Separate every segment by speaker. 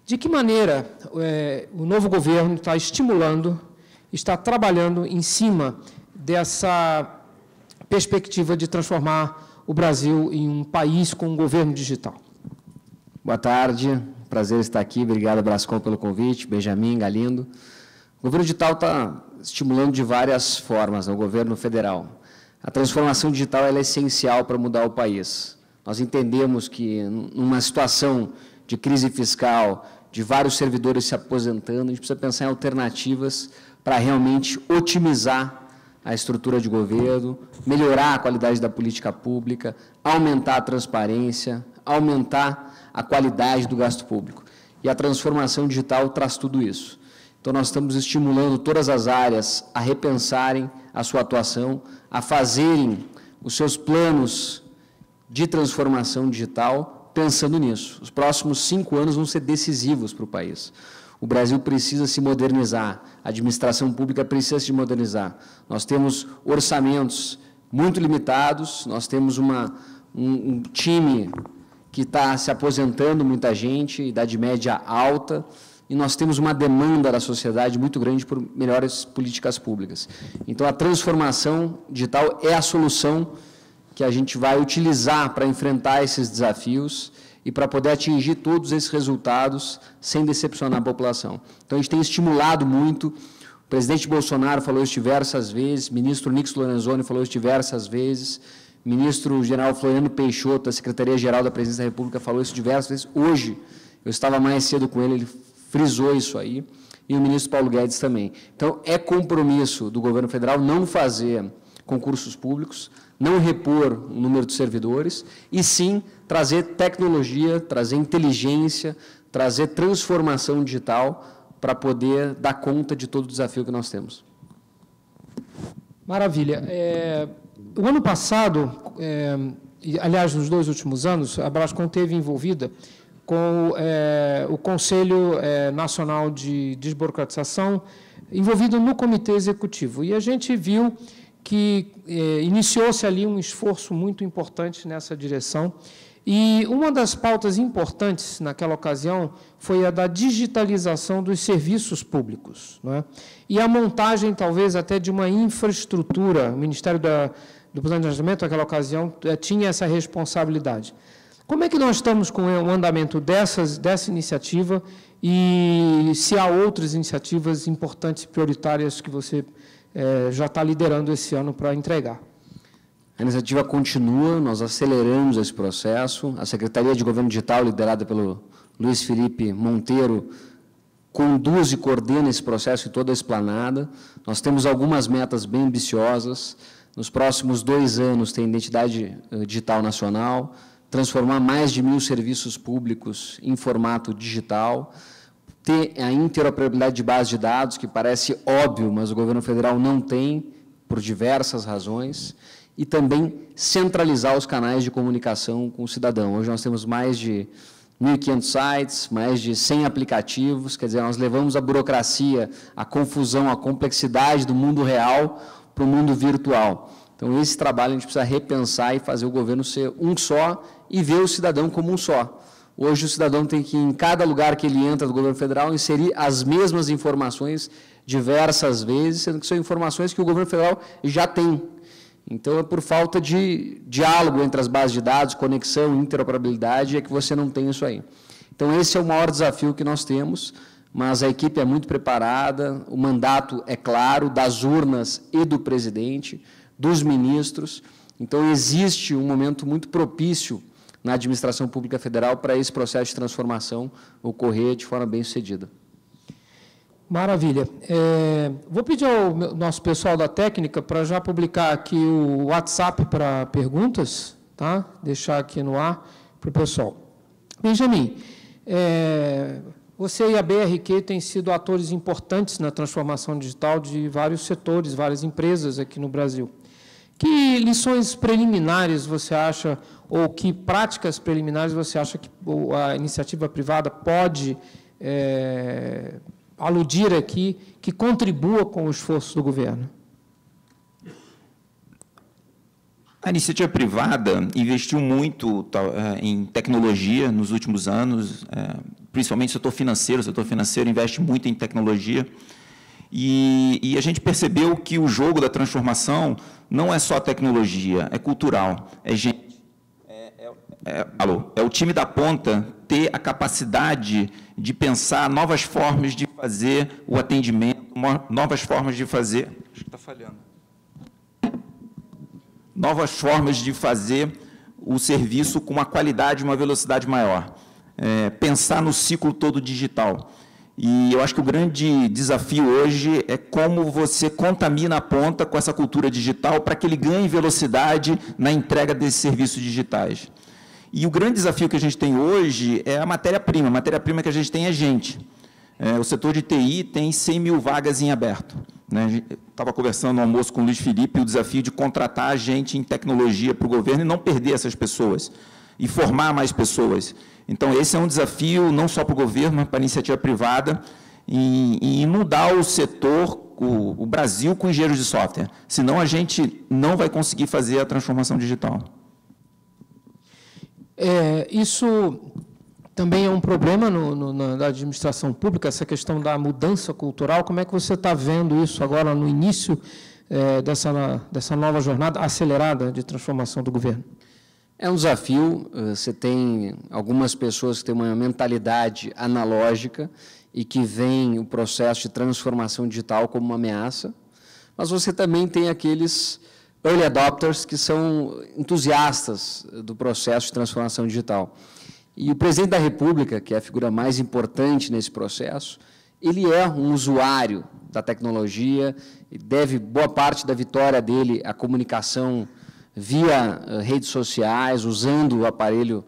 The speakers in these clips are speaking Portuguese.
Speaker 1: De que maneira o novo governo está estimulando, está trabalhando em cima dessa perspectiva de transformar o Brasil em um país com um governo digital?
Speaker 2: Boa tarde, prazer estar aqui. Obrigado, Brascom, pelo convite. Benjamin, Galindo. O governo digital está estimulando de várias formas, o governo federal. A transformação digital ela é essencial para mudar o país. Nós entendemos que, numa situação de crise fiscal, de vários servidores se aposentando, a gente precisa pensar em alternativas para realmente otimizar a estrutura de governo, melhorar a qualidade da política pública, aumentar a transparência, aumentar a qualidade do gasto público. E a transformação digital traz tudo isso. Então, nós estamos estimulando todas as áreas a repensarem a sua atuação, a fazerem os seus planos de transformação digital pensando nisso. Os próximos 5 anos vão ser decisivos para o país. O Brasil precisa se modernizar, a administração pública precisa se modernizar. Nós temos orçamentos muito limitados, nós temos um time que está se aposentando, muita gente, idade média alta, e nós temos uma demanda da sociedade muito grande por melhores políticas públicas. Então, a transformação digital é a solução que a gente vai utilizar para enfrentar esses desafios e para poder atingir todos esses resultados sem decepcionar a população. Então, a gente tem estimulado muito, o presidente Bolsonaro falou isso diversas vezes, o ministro Nix Lorenzoni falou isso diversas vezes, o ministro-general Floriano Peixoto, da Secretaria-Geral da Presidência da República, falou isso diversas vezes. Hoje, eu estava mais cedo com ele frisou isso aí, e o ministro Paulo Guedes também. Então, é compromisso do governo federal não fazer concursos públicos, não repor o número de servidores, e sim trazer tecnologia, trazer inteligência, trazer transformação digital para poder dar conta de todo o desafio que nós temos.
Speaker 1: Maravilha. O ano passado, aliás, nos 2 últimos anos, a Brascom esteve envolvida com o Conselho Nacional de Desburocratização, envolvido no Comitê Executivo. E a gente viu que iniciou-se ali um esforço muito importante nessa direção. E uma das pautas importantes naquela ocasião foi a da digitalização dos serviços públicos, não é? E a montagem, talvez, até de uma infraestrutura. O Ministério do Planejamento, naquela ocasião, tinha essa responsabilidade. Como é que nós estamos com o andamento dessa iniciativa e se há outras iniciativas importantes e prioritárias que você já está liderando esse ano para entregar?
Speaker 2: A iniciativa continua, nós aceleramos esse processo. A Secretaria de Governo Digital, liderada pelo Luiz Felipe Monteiro, conduz e coordena esse processo em toda a esplanada. Nós temos algumas metas bem ambiciosas. Nos próximos 2 anos, tem Identidade Digital Nacional, transformar mais de 1.000 serviços públicos em formato digital, ter a interoperabilidade de base de dados, que parece óbvio, mas o governo federal não tem, por diversas razões, e também centralizar os canais de comunicação com o cidadão. Hoje nós temos mais de 1.500 sites, mais de 100 aplicativos, quer dizer, nós levamos a burocracia, a confusão, a complexidade do mundo real para o mundo virtual. Então, esse trabalho a gente precisa repensar e fazer o governo ser um só e ver o cidadão como um só. Hoje, o cidadão tem que, em cada lugar que ele entra do governo federal, inserir as mesmas informações diversas vezes, sendo que são informações que o governo federal já tem. Então, é por falta de diálogo entre as bases de dados, conexão, interoperabilidade, é que você não tem isso aí. Então, esse é o maior desafio que nós temos, mas a equipe é muito preparada, o mandato é claro, das urnas e do presidente, dos ministros. Então, existe um momento muito propício na administração pública federal para esse processo de transformação ocorrer de forma bem-sucedida.
Speaker 1: Maravilha. Vou pedir ao nosso pessoal da técnica para já publicar aqui o WhatsApp para perguntas, tá? Deixar aqui no ar para o pessoal. Benjamin, você e a BRQ têm sido atores importantes na transformação digital de vários setores, várias empresas aqui no Brasil. Que lições preliminares você acha, ou que práticas preliminares você acha que a iniciativa privada pode aludir aqui, que contribua com o esforço do governo?
Speaker 3: A iniciativa privada investiu muito em tecnologia nos últimos anos, principalmente o setor financeiro investe muito em tecnologia, e a gente percebeu que o jogo da transformação não é só tecnologia, é cultural, é gente, é o time da ponta ter a capacidade de pensar novas formas de fazer o atendimento, novas formas de fazer... Acho que está falhando. Novas formas de fazer o serviço com uma qualidade e uma velocidade maior. Pensar no ciclo todo digital. E eu acho que o grande desafio hoje é como você contamina a ponta com essa cultura digital para que ele ganhe velocidade na entrega desses serviços digitais. E o grande desafio que a gente tem hoje é a matéria-prima. A matéria-prima que a gente tem é gente. O setor de TI tem 100 mil vagas em aberto. Estava conversando no almoço com o Luiz Felipe, o desafio de contratar gente em tecnologia para o governo e não perder essas pessoas, e formar mais pessoas. Então, esse é um desafio não só para o governo, mas para a iniciativa privada, em mudar o setor, o Brasil, com engenheiros de software. Senão, a gente não vai conseguir fazer a transformação digital.
Speaker 1: Isso também é um problema na administração pública, essa questão da mudança cultural. Como é que você está vendo isso agora no início dessa nova jornada acelerada de transformação do governo?
Speaker 2: É um desafio. Você tem algumas pessoas que têm uma mentalidade analógica e que veem o processo de transformação digital como uma ameaça, mas você também tem aqueles early adopters que são entusiastas do processo de transformação digital. E o presidente da República, que é a figura mais importante nesse processo, ele é um usuário da tecnologia e deve boa parte da vitória dele à comunicação via redes sociais, usando o aparelho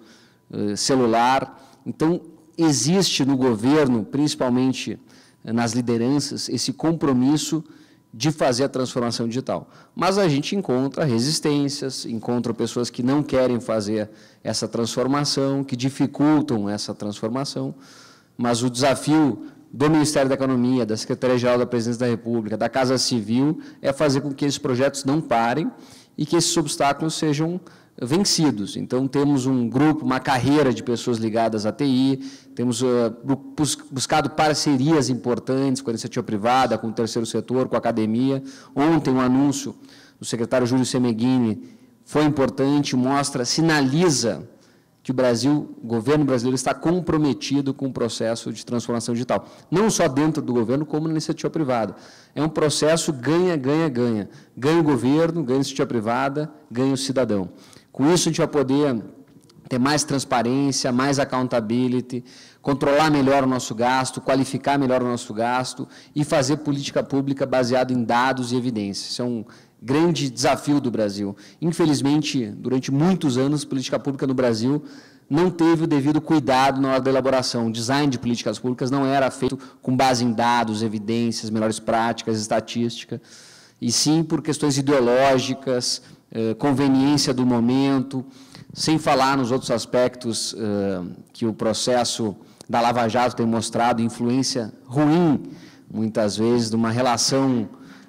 Speaker 2: celular. Então, existe no governo, principalmente nas lideranças, esse compromisso de fazer a transformação digital. Mas a gente encontra resistências, encontra pessoas que não querem fazer essa transformação, que dificultam essa transformação, mas o desafio do Ministério da Economia, da Secretaria-Geral da Presidência da República, da Casa Civil, é fazer com que esses projetos não parem e que esses obstáculos sejam vencidos. Então, temos um grupo, uma carreira de pessoas ligadas à TI, temos buscado parcerias importantes com a iniciativa privada, com o terceiro setor, com a academia. Ontem, um anúncio do secretário Júlio Semeghini foi importante, sinaliza que o governo brasileiro está comprometido com o processo de transformação digital. Não só dentro do governo, como na iniciativa privada. É um processo ganha, ganha, ganha. Ganha o governo, ganha a iniciativa privada, ganha o cidadão. Com isso, a gente vai poder ter mais transparência, mais accountability, controlar melhor o nosso gasto, qualificar melhor o nosso gasto e fazer política pública baseada em dados e evidências. Isso é um grande desafio do Brasil. Infelizmente, durante muitos anos, política pública no Brasil não teve o devido cuidado na hora da elaboração. O design de políticas públicas não era feito com base em dados, evidências, melhores práticas, estatística, e sim por questões ideológicas, conveniência do momento, sem falar nos outros aspectos que o processo da Lava Jato tem mostrado, influência ruim, muitas vezes, de uma relação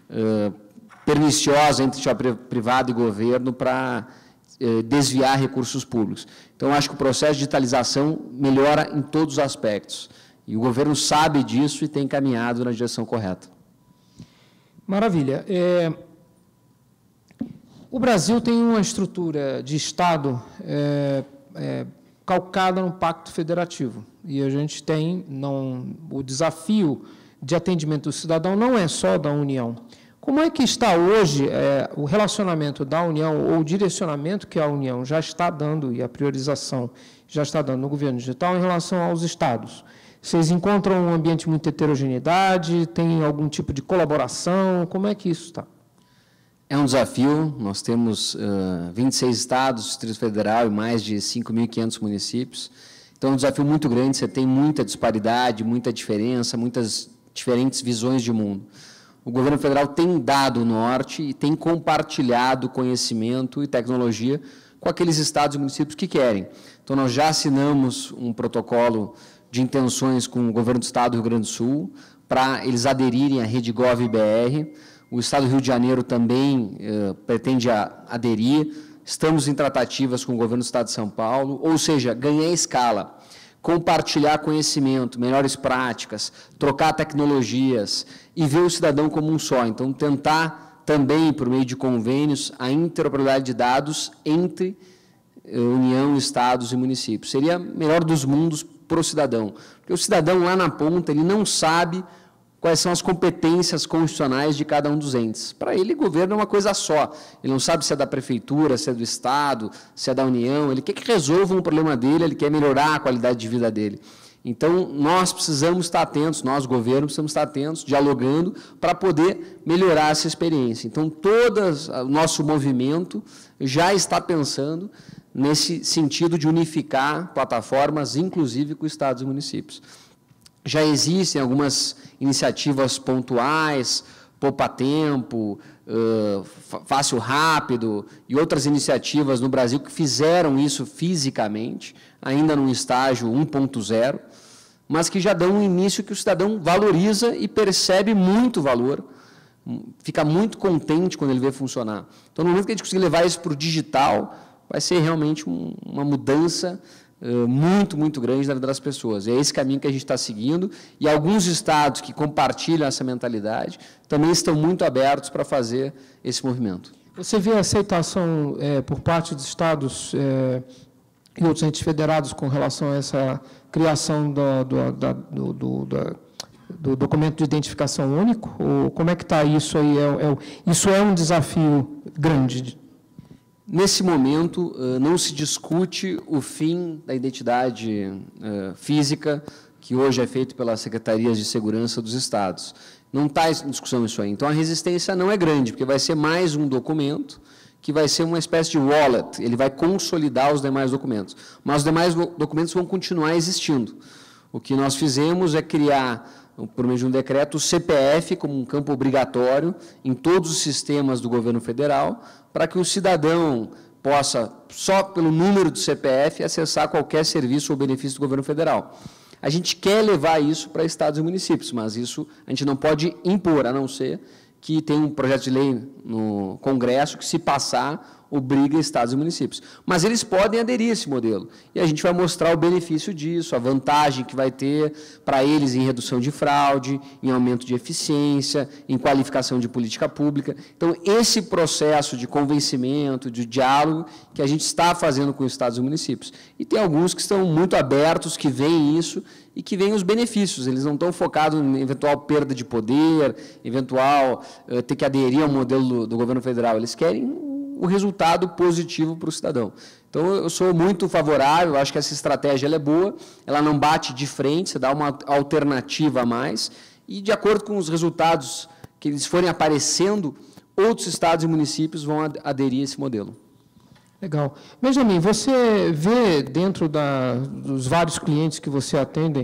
Speaker 2: perniciosa entre iniciativa privada e governo para desviar recursos públicos. Então, acho que o processo de digitalização melhora em todos os aspectos. E o governo sabe disso e tem caminhado na direção correta.
Speaker 1: Maravilha. O Brasil tem uma estrutura de Estado calcada no Pacto Federativo. E a gente tem o desafio de atendimento do cidadão não é só da União. Como é que está hoje o relacionamento da União, ou o direcionamento que a União já está dando, e a priorização já está dando no governo digital, em relação aos Estados? Vocês encontram um ambiente de muita heterogeneidade? Tem algum tipo de colaboração? Como é que isso está?
Speaker 2: É um desafio. Nós temos 26 estados, Distrito Federal e mais de 5.500 municípios. Então, é um desafio muito grande. Você tem muita disparidade, muita diferença, muitas diferentes visões de mundo. O governo federal tem dado o norte e tem compartilhado conhecimento e tecnologia com aqueles estados e municípios que querem. Então, nós já assinamos um protocolo de intenções com o governo do estado do Rio Grande do Sul para eles aderirem à Rede Gov.br. O estado do Rio de Janeiro também pretende aderir. estamos em tratativas com o governo do Estado de São Paulo, ou seja, ganhar escala, compartilhar conhecimento, melhores práticas, trocar tecnologias e ver o cidadão como um só. Então, tentar também, por meio de convênios, a interoperabilidade de dados entre União, Estados e municípios. Seria o melhor dos mundos para o cidadão. Porque o cidadão lá na ponta, ele não sabe quais são as competências constitucionais de cada um dos entes. Para ele, governo é uma coisa só. Ele não sabe se é da prefeitura, se é do Estado, se é da União. Ele quer que resolva um problema dele, ele quer melhorar a qualidade de vida dele. Então, nós precisamos estar atentos, nós, governo, precisamos estar atentos, dialogando, para poder melhorar essa experiência. Então, todo o nosso movimento já está pensando nesse sentido de unificar plataformas, inclusive com estados e municípios. Já existem algumas iniciativas pontuais, Poupa Tempo, Fácil Rápido e outras iniciativas no Brasil que fizeram isso fisicamente, ainda num estágio 1.0, mas que já dão um início que o cidadão valoriza e percebe muito valor, fica muito contente quando ele vê funcionar. Então, no momento que a gente conseguir levar isso para o digital, vai ser realmente uma mudança muito, muito grande na vida das pessoas. É esse caminho que a gente está seguindo, e alguns estados que compartilham essa mentalidade também estão muito abertos para fazer esse movimento.
Speaker 1: Você vê a aceitação por parte dos estados e outros entes federados com relação a essa criação do documento de identificação único? Ou como é que está isso aí? Isso é um desafio grande?
Speaker 2: Nesse momento, não se discute o fim da identidade física, que hoje é feito pelas secretarias de segurança dos estados. Não está em discussão isso aí. Então, a resistência não é grande, porque vai ser mais um documento que vai ser uma espécie de wallet, ele vai consolidar os demais documentos. Mas os demais documentos vão continuar existindo. O que nós fizemos é criar, por meio de um decreto, o CPF como um campo obrigatório em todos os sistemas do governo federal, para que o cidadão possa, só pelo número do CPF, acessar qualquer serviço ou benefício do governo federal. A gente quer levar isso para estados e municípios, mas isso a gente não pode impor, a não ser que tem um projeto de lei no Congresso que, se passar, obriga estados e municípios. Mas eles podem aderir a esse modelo. E a gente vai mostrar o benefício disso, a vantagem que vai ter para eles em redução de fraude, em aumento de eficiência, em qualificação de política pública. Então, esse processo de convencimento, de diálogo, que a gente está fazendo com os estados e municípios. E tem alguns que estão muito abertos, que veem isso e que veem os benefícios. Eles não estão focados em eventual perda de poder, eventual ter que aderir ao modelo do governo federal. Eles querem o resultado positivo para o cidadão. Então, eu sou muito favorável, acho que essa estratégia ela é boa, ela não bate de frente, você dá uma alternativa a mais, e, de acordo com os resultados que eles forem aparecendo, outros estados e municípios vão aderir a esse modelo.
Speaker 1: Legal. Benjamin, você vê, dentro dos vários clientes que você atende,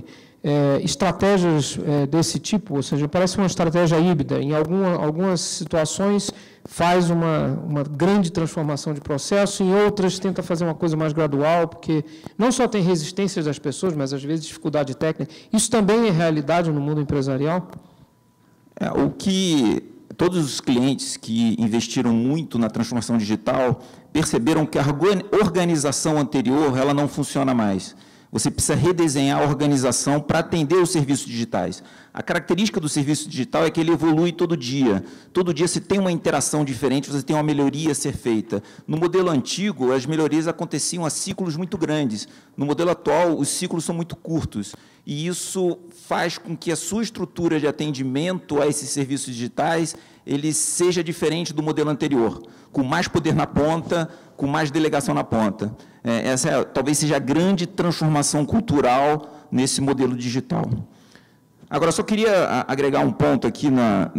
Speaker 1: estratégias desse tipo, ou seja, parece uma estratégia híbrida, em algumas situações faz uma grande transformação de processo, em outras tenta fazer uma coisa mais gradual, porque não só tem resistências das pessoas, mas às vezes dificuldade técnica. Isso também é realidade no mundo empresarial?
Speaker 3: O que todos os clientes que investiram muito na transformação digital perceberam que a organização anterior ela não funciona mais. Você precisa redesenhar a organização para atender os serviços digitais. A característica do serviço digital é que ele evolui todo dia. Todo dia você tem uma interação diferente, você tem uma melhoria a ser feita. No modelo antigo, as melhorias aconteciam a ciclos muito grandes. No modelo atual, os ciclos são muito curtos. E isso faz com que a sua estrutura de atendimento a esses serviços digitais ele seja diferente do modelo anterior, com mais poder na ponta, com mais delegação na ponta. Essa talvez seja a grande transformação cultural nesse modelo digital. Agora, só queria agregar um ponto aqui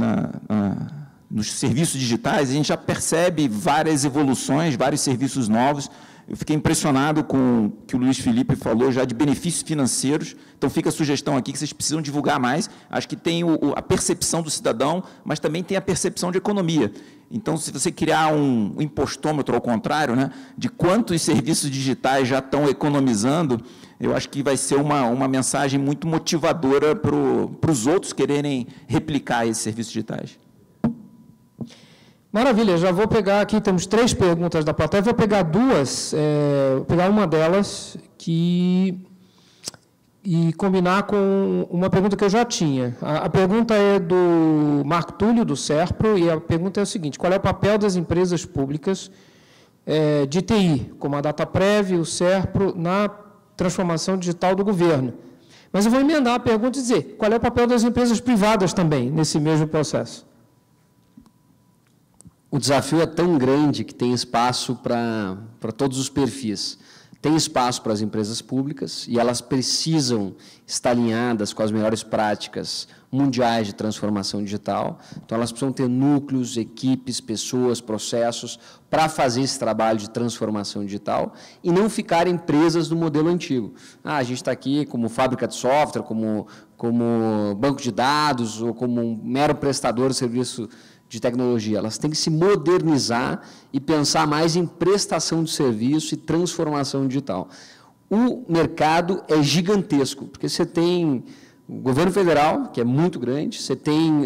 Speaker 3: nos serviços digitais. A gente já percebe várias evoluções, vários serviços novos. Eu fiquei impressionado com o que o Luiz Felipe falou já de benefícios financeiros. Então, fica a sugestão aqui que vocês precisam divulgar mais. Acho que tem a percepção do cidadão, mas também tem a percepção de economia. Então, se você criar um impostômetro, ao contrário, né, de quantos serviços digitais já estão economizando, eu acho que vai ser uma mensagem muito motivadora para os outros quererem replicar esses serviços digitais.
Speaker 1: Maravilha, já vou pegar aqui, temos 3 perguntas da plateia, vou pegar 2, vou pegar uma delas e combinar com uma pergunta que eu já tinha. A pergunta é do Marco Túlio, do SERPRO, e a pergunta é o seguinte: qual é o papel das empresas públicas de TI, como a Dataprev e o SERPRO, na transformação digital do governo? Mas eu vou emendar a pergunta e dizer, qual é o papel das empresas privadas também, nesse mesmo processo?
Speaker 2: O desafio é tão grande que tem espaço para todos os perfis. Tem espaço para as empresas públicas e elas precisam estar alinhadas com as melhores práticas mundiais de transformação digital. Então, elas precisam ter núcleos, equipes, pessoas, processos para fazer esse trabalho de transformação digital e não ficarem presas no modelo antigo. A gente está aqui como fábrica de software, como banco de dados ou como um mero prestador de serviço de tecnologia. Elas têm que se modernizar e pensar mais em prestação de serviço e transformação digital. O mercado é gigantesco, porque você tem o governo federal, que é muito grande, você tem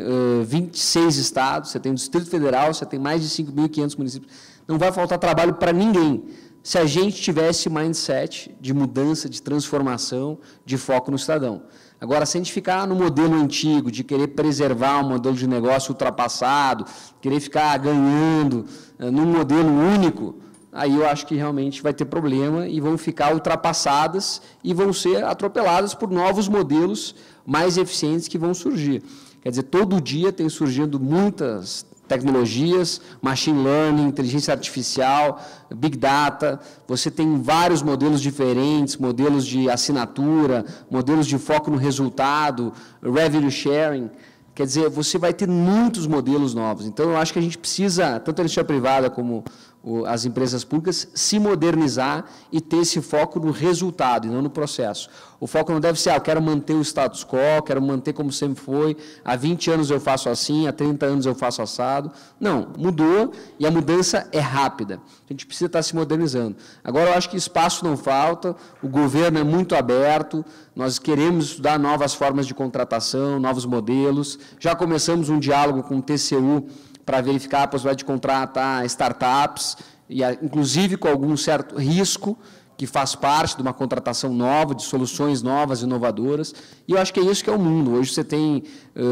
Speaker 2: 26 estados, você tem o Distrito Federal, você tem mais de 5.500 municípios. Não vai faltar trabalho para ninguém, se a gente tivesse mindset de mudança, de transformação, de foco no cidadão. Agora, se a gente ficar no modelo antigo, de querer preservar um modelo de negócio ultrapassado, querer ficar ganhando num modelo único, aí eu acho que realmente vai ter problema e vão ficar ultrapassadas e vão ser atropeladas por novos modelos mais eficientes que vão surgir. Quer dizer, todo dia tem surgindo muitas tecnologias, machine learning, inteligência artificial, big data, você tem vários modelos diferentes, modelos de assinatura, modelos de foco no resultado, revenue sharing, quer dizer, você vai ter muitos modelos novos. Então, eu acho que a gente precisa, tanto a iniciativa privada como as empresas públicas, se modernizar e ter esse foco no resultado e não no processo. O foco não deve ser, eu quero manter o status quo, quero manter como sempre foi, há 20 anos eu faço assim, há 30 anos eu faço assado. Não, mudou e a mudança é rápida. A gente precisa estar se modernizando. Agora, eu acho que espaço não falta, o governo é muito aberto, nós queremos estudar novas formas de contratação, novos modelos, já começamos um diálogo com o TCU para verificar a possibilidade de contratar startups, e, inclusive com algum certo risco, que faz parte de uma contratação nova, de soluções novas, inovadoras. E eu acho que é isso que é o mundo. Hoje você tem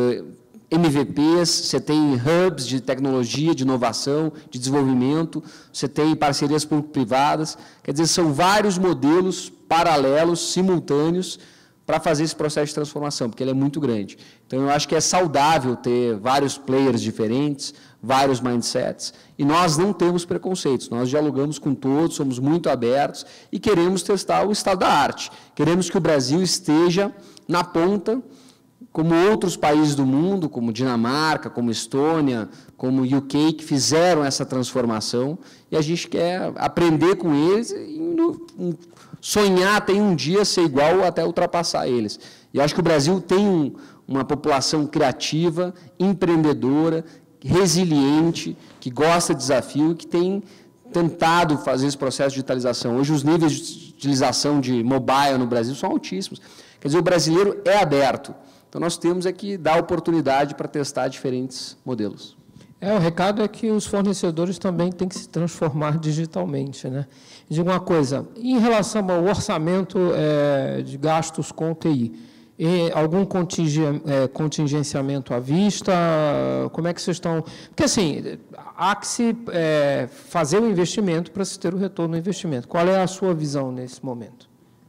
Speaker 2: MVPs, você tem hubs de tecnologia, de inovação, de desenvolvimento, você tem parcerias público-privadas. Quer dizer, são vários modelos paralelos, simultâneos, para fazer esse processo de transformação, porque ele é muito grande. Então, eu acho que é saudável ter vários players diferentes, vários mindsets, e nós não temos preconceitos, nós dialogamos com todos, somos muito abertos e queremos testar o estado da arte. Queremos que o Brasil esteja na ponta, como outros países do mundo, como Dinamarca, como Estônia, como UK, que fizeram essa transformação, e a gente quer aprender com eles e sonhar até um dia ser igual ou até ultrapassar eles. E eu acho que o Brasil tem uma população criativa, empreendedora, resiliente, que gosta de desafio e que tem tentado fazer esse processo de digitalização. Hoje os níveis de utilização de mobile no Brasil são altíssimos. Quer dizer, o brasileiro é aberto. Então, nós temos é que dar oportunidade para testar diferentes modelos.
Speaker 1: O recado é que os fornecedores também têm que se transformar digitalmente, né? Digo uma coisa, em relação ao orçamento de gastos com TI, algum contingenciamento à vista? Como é que vocês estão... Porque, assim, há que se fazer o investimento para se ter o retorno do investimento. Qual é a sua visão nesse momento?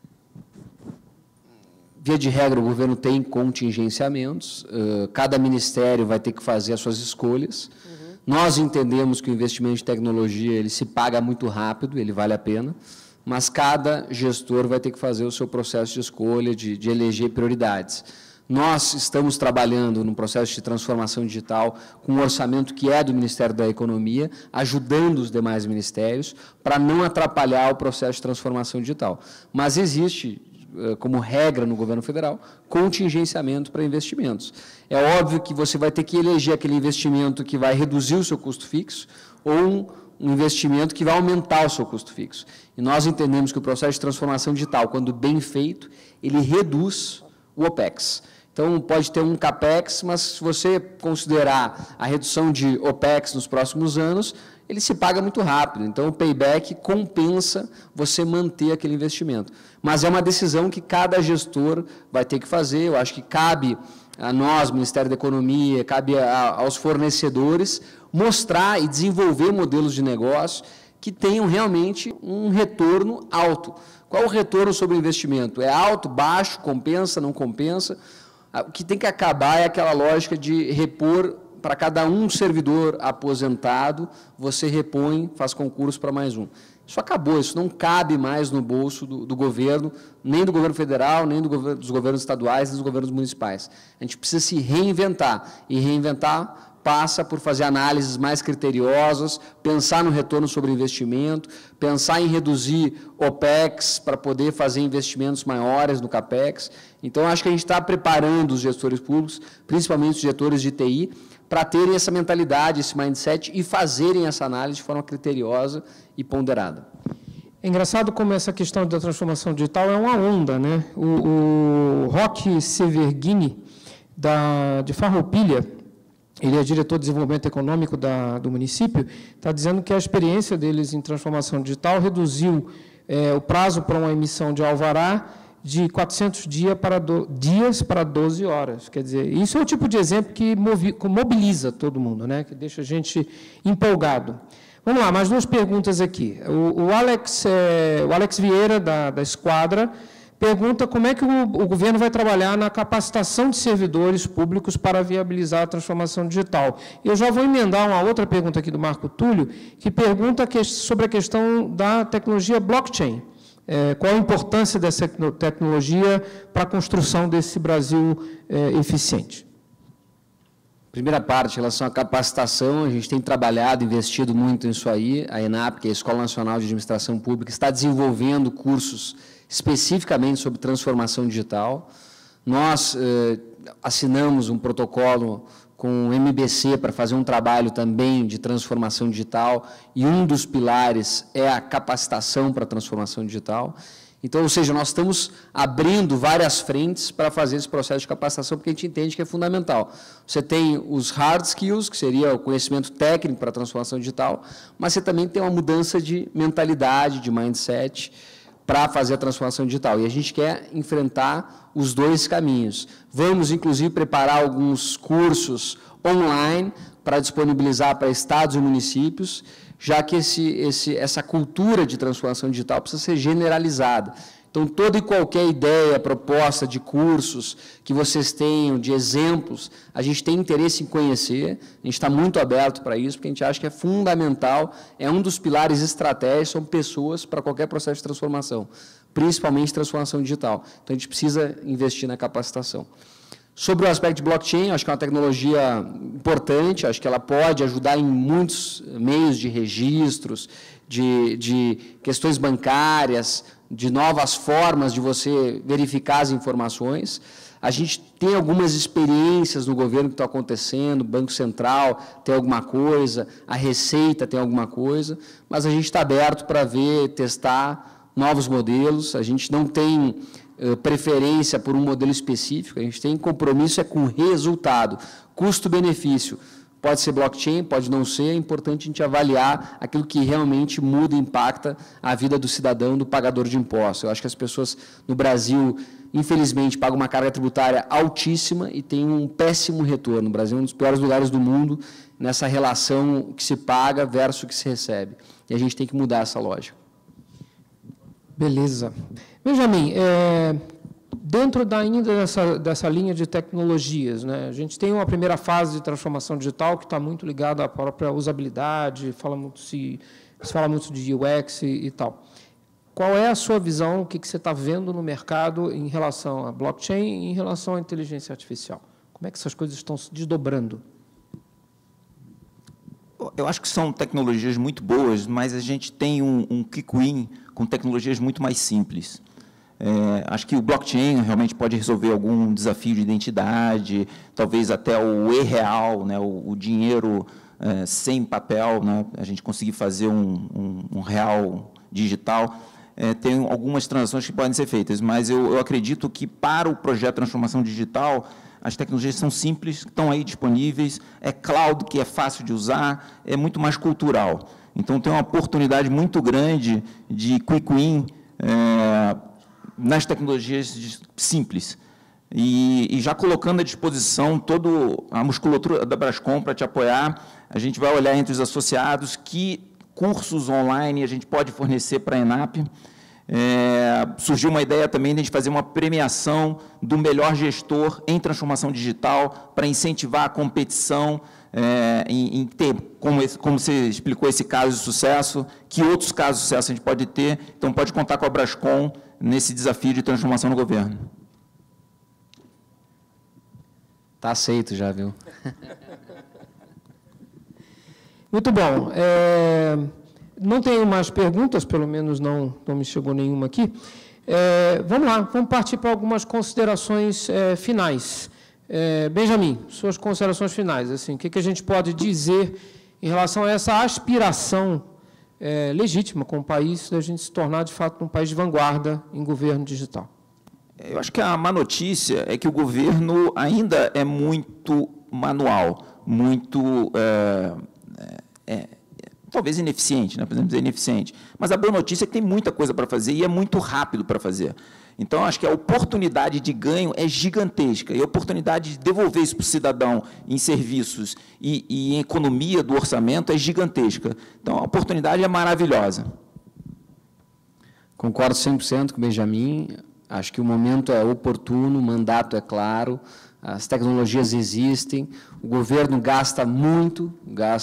Speaker 2: Via de regra, o governo tem contingenciamentos, cada ministério vai ter que fazer as suas escolhas. Nós entendemos que o investimento em tecnologia ele se paga muito rápido, ele vale a pena, mas cada gestor vai ter que fazer o seu processo de escolha, de eleger prioridades. Nós estamos trabalhando num processo de transformação digital com um orçamento que é do Ministério da Economia, ajudando os demais ministérios para não atrapalhar o processo de transformação digital. Mas existe, como regra no governo federal, contingenciamento para investimentos. É óbvio que você vai ter que eleger aquele investimento que vai reduzir o seu custo fixo ou um investimento que vai aumentar o seu custo fixo. E nós entendemos que o processo de transformação digital, quando bem feito, ele reduz o OPEX. Então, Então, pode ter um CAPEX, mas se você considerar a redução de OPEX nos próximos anos, ele se paga muito rápido. Então, o payback compensa você manter aquele investimento. Mas é uma decisão que cada gestor vai ter que fazer. Eu acho que cabe a nós, Ministério da Economia, cabe aos fornecedores, mostrar e desenvolver modelos de negócio que tenham realmente um retorno alto. Qual é o retorno sobre o investimento? É alto, baixo, compensa, não compensa? O que tem que acabar é aquela lógica de repor para cada um servidor aposentado, você repõe, faz concurso para mais um. Isso acabou, isso não cabe mais no bolso do governo, nem do governo federal, nem dos governos estaduais, nem dos governos municipais. A gente precisa se reinventar, e reinventar passa por fazer análises mais criteriosas, pensar no retorno sobre investimento, pensar em reduzir OPEX para poder fazer investimentos maiores no CAPEX. Então, acho que a gente está preparando os gestores públicos, principalmente os gestores de TI, para terem essa mentalidade, esse mindset e fazerem essa análise de forma criteriosa e ponderada.
Speaker 1: É engraçado como essa questão da transformação digital é uma onda, né? O Roque Severghini, de Farroupilha, ele é diretor de desenvolvimento econômico do município, está dizendo que a experiência deles em transformação digital reduziu o prazo para uma emissão de alvará de 400 dias para 12 horas. Quer dizer, isso é o tipo de exemplo que mobiliza todo mundo, né? Que deixa a gente empolgado. Vamos lá, mais duas perguntas aqui. O Alex Vieira, da Esquadra, pergunta como é que o governo vai trabalhar na capacitação de servidores públicos para viabilizar a transformação digital. Eu já vou emendar uma outra pergunta aqui do Marco Túlio, que pergunta sobre a questão da tecnologia blockchain. Qual a importância dessa tecnologia para a construção desse Brasil eficiente?
Speaker 2: Primeira parte, em relação à capacitação, a gente tem trabalhado, investido muito nisso aí. A ENAP, que é a Escola Nacional de Administração Pública, está desenvolvendo cursos especificamente sobre transformação digital. Nós assinamos um protocolo com o MBC para fazer um trabalho também de transformação digital, e um dos pilares é a capacitação para a transformação digital. Então, ou seja, nós estamos abrindo várias frentes para fazer esse processo de capacitação, porque a gente entende que é fundamental. Você tem os hard skills, que seria o conhecimento técnico para a transformação digital, mas você também tem uma mudança de mentalidade, de mindset, para fazer a transformação digital. E a gente quer enfrentar os dois caminhos. Vamos, inclusive, preparar alguns cursos online para disponibilizar para estados e municípios, já que essa cultura de transformação digital precisa ser generalizada. Então, toda e qualquer ideia, proposta de cursos que vocês tenham, de exemplos, a gente tem interesse em conhecer, a gente está muito aberto para isso, porque a gente acha que é fundamental, é um dos pilares estratégicos, são pessoas para qualquer processo de transformação, principalmente transformação digital. Então, a gente precisa investir na capacitação. Sobre o aspecto de blockchain, acho que é uma tecnologia importante, acho que ela pode ajudar em muitos meios de registros, de questões bancárias, de novas formas de você verificar as informações. A gente tem algumas experiências no governo que estão acontecendo, o Banco Central tem alguma coisa, a Receita tem alguma coisa, mas a gente está aberto para ver, testar novos modelos. A gente não tem preferência por um modelo específico, a gente tem compromisso com resultado, custo-benefício. Pode ser blockchain, pode não ser, é importante a gente avaliar aquilo que realmente muda e impacta a vida do cidadão, do pagador de impostos. Eu acho que as pessoas no Brasil, infelizmente, pagam uma carga tributária altíssima e têm um péssimo retorno. O Brasil é um dos piores lugares do mundo nessa relação que se paga versus o que se recebe. E a gente tem que mudar essa lógica.
Speaker 1: Beleza. Benjamin, dentro ainda dessa linha de tecnologias, né, a gente tem uma primeira fase de transformação digital que está muito ligada à própria usabilidade, se fala muito de UX e tal. Qual é a sua visão, o que você está vendo no mercado em relação à blockchain e em relação à inteligência artificial? Como é que essas coisas estão se desdobrando?
Speaker 3: Eu acho que são tecnologias muito boas, mas a gente tem um quick win com tecnologias muito mais simples. Acho que o blockchain realmente pode resolver algum desafio de identidade, talvez até o e-real, né, o dinheiro sem papel, né, a gente conseguir fazer um real digital. tem algumas transações que podem ser feitas, mas eu acredito que, para o projeto de transformação digital, as tecnologias são simples, estão aí disponíveis, é cloud, que é fácil de usar, é muito mais cultural. Então, tem uma oportunidade muito grande de quick win nas tecnologias simples. E já colocando à disposição toda a musculatura da Brascom para te apoiar, a gente vai olhar entre os associados que cursos online a gente pode fornecer para a ENAP. Surgiu uma ideia também de a gente fazer uma premiação do melhor gestor em transformação digital para incentivar a competição, em ter, como você explicou, esse caso de sucesso, que outros casos de sucesso a gente pode ter. Então, pode contar com a Brascom nesse desafio de transformação no governo.
Speaker 2: Está aceito já, viu?
Speaker 1: Muito bom. Não tenho mais perguntas, pelo menos não me chegou nenhuma aqui. Vamos lá, vamos partir para algumas considerações finais. Benjamin, suas considerações finais. Assim, o que a gente pode dizer em relação a essa aspiração legítima com o país, da gente se tornar, de fato, um país de vanguarda em governo digital?
Speaker 3: Eu acho que a má notícia é que o governo ainda é muito manual, muito, talvez ineficiente, né? Podemos dizer ineficiente. Mas a boa notícia é que tem muita coisa para fazer e é muito rápido para fazer. Então, acho que a oportunidade de ganho é gigantesca, e a oportunidade de devolver isso para o cidadão em serviços e em economia do orçamento é gigantesca. Então, a oportunidade é maravilhosa.
Speaker 2: Concordo 100% com o Benjamin. Acho que o momento é oportuno, o mandato é claro, as tecnologias existem, o governo gasta muito,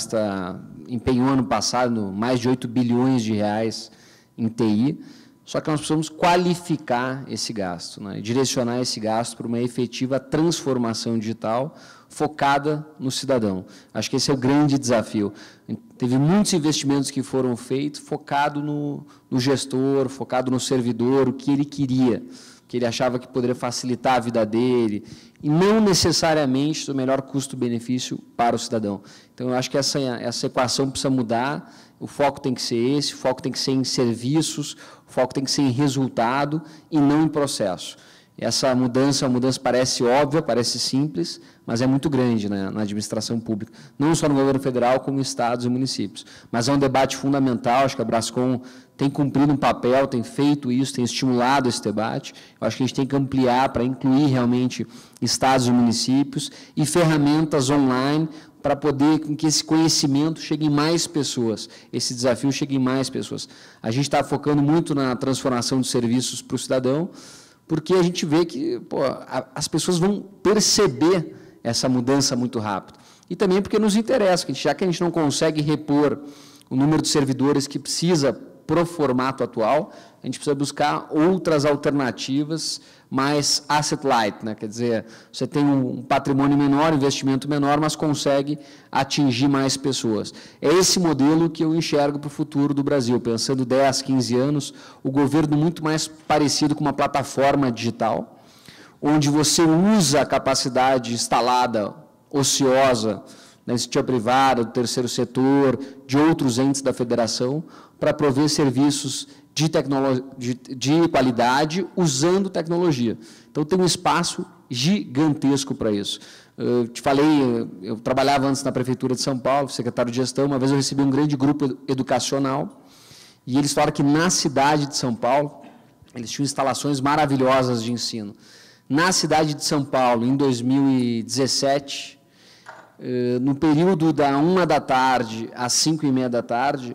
Speaker 2: empenhou ano passado mais de 8 bilhões de reais em TI, só que nós precisamos qualificar esse gasto, né, e direcionar esse gasto para uma efetiva transformação digital focada no cidadão. Acho que esse é o grande desafio. Teve muitos investimentos que foram feitos focado no gestor, focado no servidor, o que ele queria, o que ele achava que poderia facilitar a vida dele, e não necessariamente do melhor custo-benefício para o cidadão. Então, eu acho que essa equação precisa mudar, o foco tem que ser esse, o foco tem que ser em serviços, o foco tem que ser em resultado e não em processo. Essa mudança parece óbvia, parece simples, mas é muito grande, né, na administração pública, não só no governo federal, como em estados e municípios. Mas é um debate fundamental, acho que a Brascom tem cumprido um papel, tem feito isso, tem estimulado esse debate. Eu acho que a gente tem que ampliar para incluir realmente estados e municípios e ferramentas online para poder que esse conhecimento chegue em mais pessoas, esse desafio chegue em mais pessoas. A gente está focando muito na transformação de serviços para o cidadão, porque a gente vê que as pessoas vão perceber essa mudança muito rápido. E também porque nos interessa, já que a gente não consegue repor o número de servidores que precisa para o formato atual, a gente precisa buscar outras alternativas mais asset light, né? Quer dizer, você tem um patrimônio menor, investimento menor, mas consegue atingir mais pessoas. É esse modelo que eu enxergo para o futuro do Brasil, pensando 10, 15 anos, o governo muito mais parecido com uma plataforma digital, onde você usa a capacidade instalada, ociosa, da iniciativa privada, do terceiro setor, de outros entes da federação, para prover serviços de qualidade usando tecnologia. Então, tem um espaço gigantesco para isso. Eu te falei, eu trabalhava antes na Prefeitura de São Paulo, secretário de gestão, uma vez eu recebi um grande grupo educacional, e eles falaram que na cidade de São Paulo, eles tinham instalações maravilhosas de ensino. Na cidade de São Paulo, em 2017, no período da 1h da tarde às 5h30 da tarde,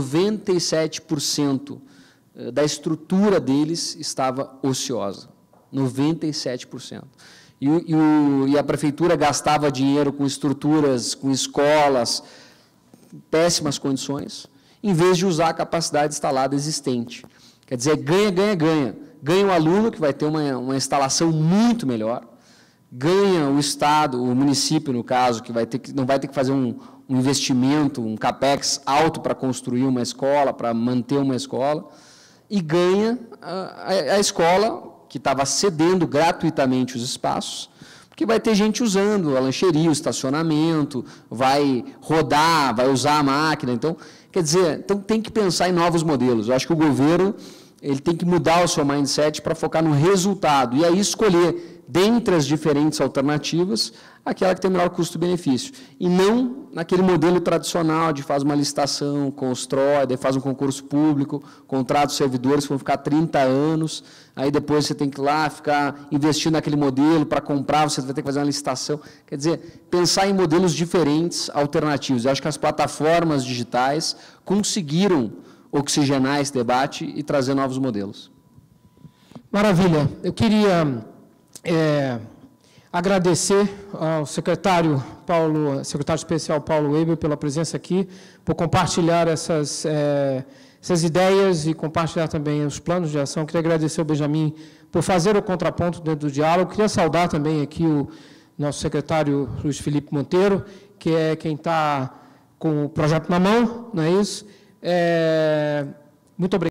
Speaker 2: 97% da estrutura deles estava ociosa. 97%. E a prefeitura gastava dinheiro com estruturas, com escolas, péssimas condições, em vez de usar a capacidade instalada existente. Quer dizer, ganha. Ganha o aluno, que vai ter uma instalação muito melhor, ganha o Estado, o município, no caso, que não vai ter que fazer um investimento, um capex alto para construir uma escola, para manter uma escola, e ganha a escola, que estava cedendo gratuitamente os espaços, porque vai ter gente usando a lancheria, o estacionamento, vai rodar, vai usar a máquina. Então, quer dizer, tem que pensar em novos modelos. Eu acho que o governo ele tem que mudar o seu mindset para focar no resultado, e aí escolher, dentre as diferentes alternativas, aquela que tem o melhor custo-benefício, e não naquele modelo tradicional de faz uma licitação, constrói, daí faz um concurso público, contrata os servidores que vão ficar 30 anos, aí depois você tem que ir lá ficar investindo naquele modelo para comprar, você vai ter que fazer uma licitação. Quer dizer, pensar em modelos diferentes, alternativos. Eu acho que as plataformas digitais conseguiram oxigenar esse debate e trazer novos modelos.
Speaker 1: Maravilha. Eu queria agradecer ao secretário especial Paulo Weber pela presença aqui, por compartilhar essas ideias e compartilhar também os planos de ação. Queria agradecer ao Benjamin por fazer o contraponto dentro do diálogo. Queria saudar também aqui o nosso secretário Luiz Felipe Monteiro, que é quem está com o projeto na mão, não é isso? Muito obrigado.